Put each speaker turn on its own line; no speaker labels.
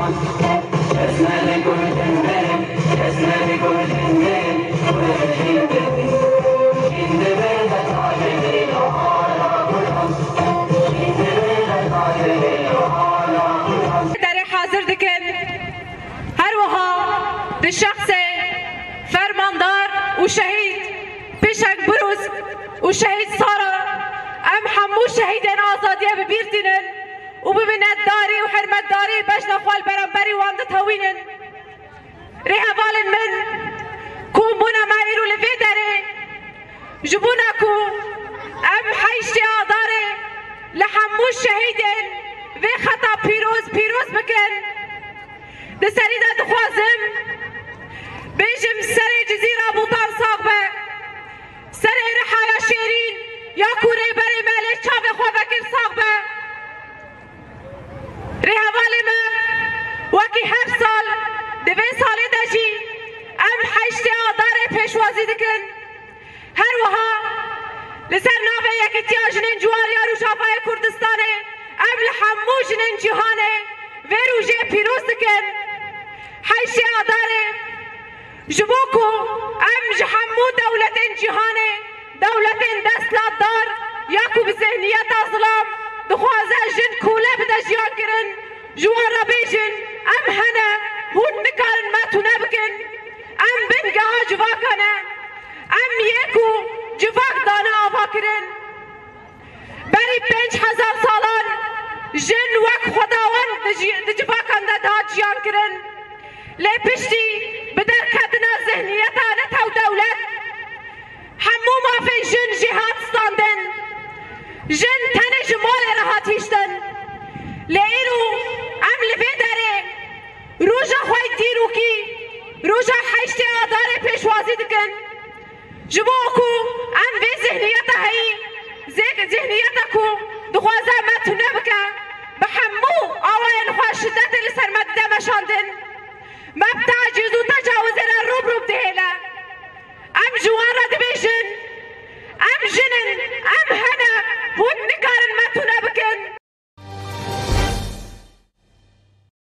الشخص فرماندار وشهيد بشك بروز وشهيد سارة ام حمو شهيدين آزادية ببيرتنن وبمنت داري وحرمت داري بجنا خوال برنبري واندت هوينن رهبالن من كومبونا مايرو لفي داري جبونا كو ام حيشتي آداري لحمو شهيدين في خطا بيروز بكن دسري دا دخوازم بيجم سري جزيرة بوطان صاغبة سري رحايا شيرين يا كوري بري مالي شافي خو فكر صاغبة ريها بالما وكي هر سال دوي سالي دجي ام حيشتي آداري پیشوازي دكن هر وها لسر ناوه يكتيا جنين جواريا رو شافاي كردستاني ام لحمو جنين جهاني ويرو جي پیروز دكن حيشتي آداري جبوكو ام جحمو دولة جهاني دولة دستلات دار ياكو بذهنية ظلام دخوازا جن كولة بدا جيان كرن جوان ربيجن ام هنا هون نكارن ما تنبكن ام بنقها جواكنا ام يكو جواك دانا آفاكرن بري 5000 سالان جن وك خداوان دجواكن دا جيان كرن لي بشتي بدر كدنا ذهنيتا نتاو دولت حمو ما في جن جهاد ستاندن جن تنه جمال راحتيشتن لئيرو ام لفي داري روجا خوي ديروكي روجا حيشتي آداري پیشوازي دكن جبوكو ام في ذهنيتا هي ذهنيتاكو دخوازا ما تنبكا بحمو اوين خواه شدت لسر مدده مشاندن ما بتعجز وتجاوز الروب دهلا ام جوان